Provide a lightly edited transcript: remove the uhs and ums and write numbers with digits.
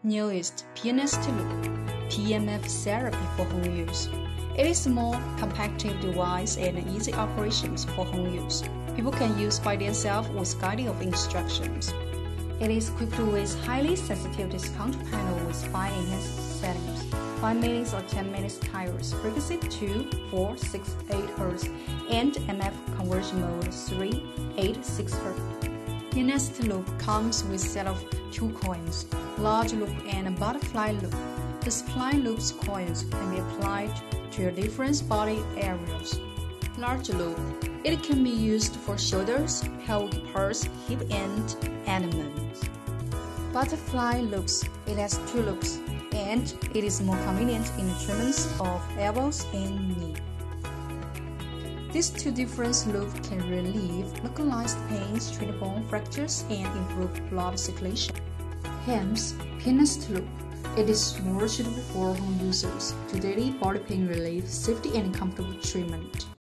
Newest PMST loop PMF therapy for home use. It is a more compactive device and easy operations for home use. People can use by themselves with guiding of instructions. It is equipped with highly sensitive discount panel with 5 enhanced settings, 5 minutes or 10 minutes tires, frequency 2, 4, 6, 8 Hz, and MF conversion mode 3, 8, 6 Hz. PMST loop comes with a set of 2 coins, large loop and a butterfly loop. The supply loop's coins can be applied to your different body areas. Large loop. It can be used for shoulders, pelvic parts, hip and abdomen. Butterfly loops. It has 2 loops, and it is more convenient in the treatments of elbows and knee. These 2 different loops can relieve localized pains, treat bone fractures, and improve blood circulation. PEMFs, PMST loop. It is more suitable for home users to daily body pain relief, safety, and comfortable treatment.